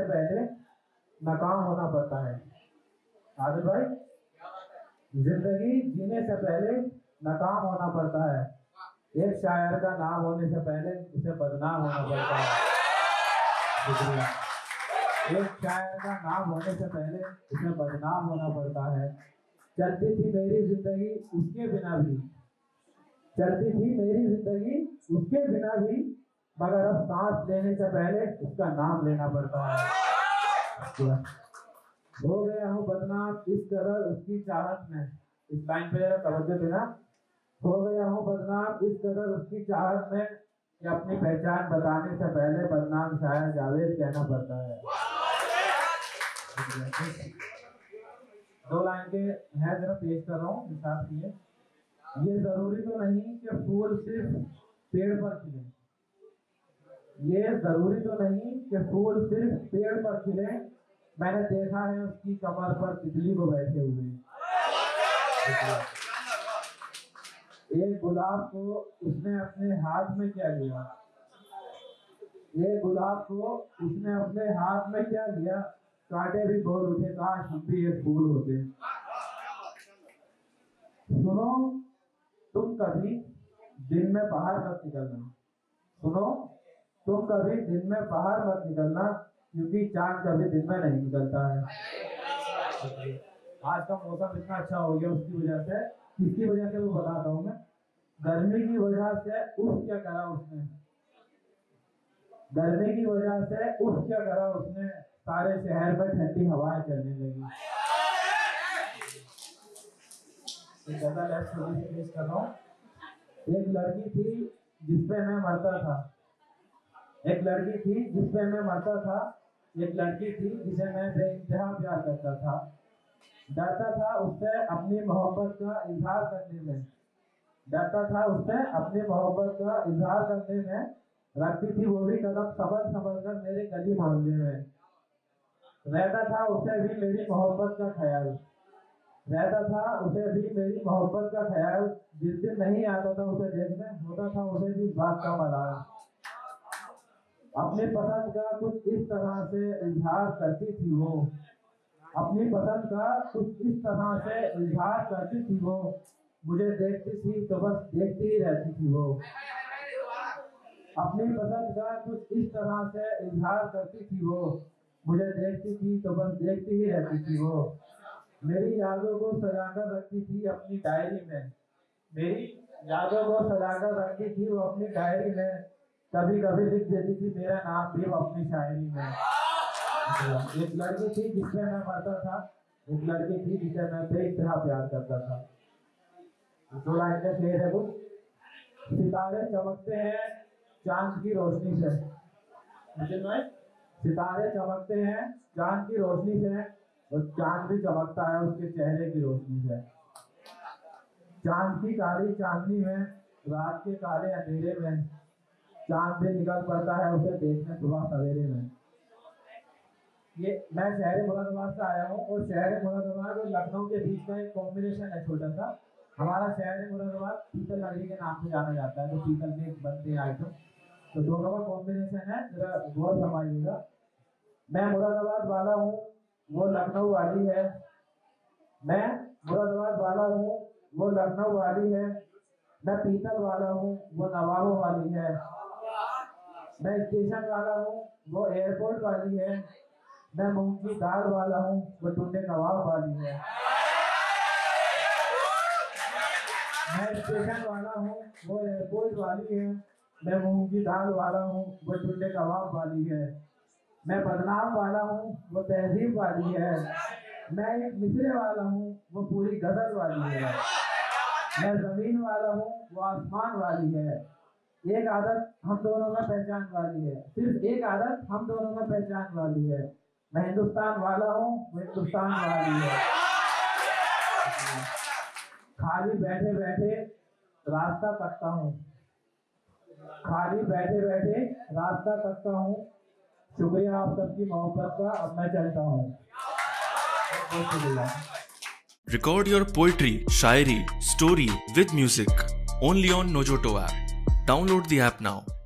पहले नाकाम होना पड़ता है। आदिल भाई, जिंदगी जीने से पहले नाकाम होना पड़ता है। एक शायर का नाम होने से पहले उसे बदनाम होना पड़ता है। एक शायर का नाम होने से पहले उसे बदनाम होना पड़ता है। चलती थी मेरी जिंदगी उसके बिना भी, चलती थी मेरी जिंदगी उसके बिना भी, मगर अब सांस लेने से पहले उसका नाम लेना पड़ता है। हो गया हूँ बदनाम इस कदर उसकी चाहत में, इस लाइन पे जरा तवज्जो देना। हो गया हूँ बदनाम इस कदर उसकी चाहत में कि अपनी पहचान बताने से पहले बदनाम शायर जावेद कहना पड़ता है। दो लाइन के है, जरा पेश कर रहा हूँ हिसाब से। ये जरूरी तो नहीं कि फूल सिर्फ पेड़ पर खिले, ये जरूरी तो नहीं कि फूल सिर्फ पेड़ पर खिले, मैंने देखा है उसकी कमर पर तितली को बैठे हुए। एक गुलाब को उसने अपने हाथ में क्या लिया, एक गुलाब को उसने अपने हाथ में क्या लिया, कांटे भी बोल उठे काश हम भी एक फूल होते। सुनो तुम कभी दिन में बाहर मत निकलना, सुनो तुम कभी दिन में बाहर मत निकलना, क्योंकि चांद कभी दिन में नहीं निकलता है। आज का मौसम इतना अच्छा हो गया उसकी वजह से, किसकी वजह से वो बताता हूँ मैं। गर्मी की वजह से उफ क्या करा उसने, गर्मी की वजह से उफ क्या करा उसने, सारे शहर में ठंडी हवाएं चलने लगी। एक लड़की थी जिसपे मैं मरता था, एक लड़की थी जिसपे मैं मरता था, एक लड़की थी जिसे मैं बेइंतहा प्यार करता था। डरता था उससे अपनी मोहब्बत का इजहार करने में, डरता था उससे अपनी मोहब्बत का इजहार करने में, रखती थी वो भी कदम संभल संभल कर मेरे गली मोहल्ले में। रहता था उसे भी मेरी मोहब्बत का ख्याल, रहता था उसे भी मेरी मोहब्बत का ख्याल, जिस दिन नहीं आता था उसे देखने होता था उसे भी इस बात का मलाल। अपनी पसंद का कुछ इस तरह से इजहार करती थी वो, अपनी पसंद का कुछ इस तरह से इजहार करती थी वो, मुझे देखती थी तो बस देखती ही रहती थी वो। अपनी पसंद का कुछ इस तरह से इजहार करती थी वो, मुझे देखती थी तो बस देखती ही रहती थी वो। मेरी यादों को सजाकर रखती थी अपनी डायरी में, मेरी यादों को सजाकर रखती थी वो अपनी डायरी में, कभी कभी लिख देती थी मेरा नाम भी वो अपनी शायरी में। एक लड़की थी जिससे मैं मरता था, एक लड़की थी जिसे मैं बेइंतहा प्यार करता था। दो लाइन का शेर है वो। सितारे चमकते हैं चांद की रोशनी से, सितारे चमकते हैं चांद की रोशनी से, और चांद भी चमकता है उसके चेहरे की रोशनी से। चांद की काली चांदनी में, रात के काले अंधेरे में, चांद भी निकल पड़ता है उसे देखने सुबह सवेरे में। ये मैं शहर मुरादाबाद से आया हूँ, और शहर मुरादाबाद और लखनऊ के बीच का एक कॉम्बिनेशन है छोटा सा। हमारा शहर मुरादाबाद पीतल नगरी के नाम से जाना जाता है, तो पीतल के बनते हैं आइटम, तो दोनों का कॉम्बिनेशन है, जरा गौर फरमाइएगा। मैं मुरादाबाद वाला हूँ, वो लखनऊ वाली है, मैं मुरादाबाद वाला हूँ, वो लखनऊ वाली है, मैं पीतल वाला हूँ, वो नवाबों वाली है, मैं स्टेशन वाला हूँ, वो एयरपोर्ट वाली है, मैं मूंग की दाल वाला हूँ, वो टुंडे कबाब वाली है। मैं स्टेशन वाला हूँ, वो एयरपोर्ट वाली है, मैं मूंग की दाल वाला हूँ, वो टुंडे कबाब वाली है। मैं बदनाम वाला हूँ, वो तहजीब वाली है, मैं एक मिसरे वाला हूँ, वो पूरी गजल वाली है। मैं जमीन वाला हूँ, वो आसमान वाली है। एक आदत हम दोनों में पहचान वाली है, सिर्फ एक आदत हम दोनों में पहचान वाली है। मैं हिंदुस्तान वाला हूँ, वो हिंदुस्तान वाली है। खाली बैठे बैठे रास्ता तकता हूँ, खाली बैठे बैठे रास्ता तकता हूँ, शुक्रिया आप सबकी मोहब्बत का, अब मैं चलता हूँ। Record your poetry, Shayari, story with music only on Nojoto app. Download the app now.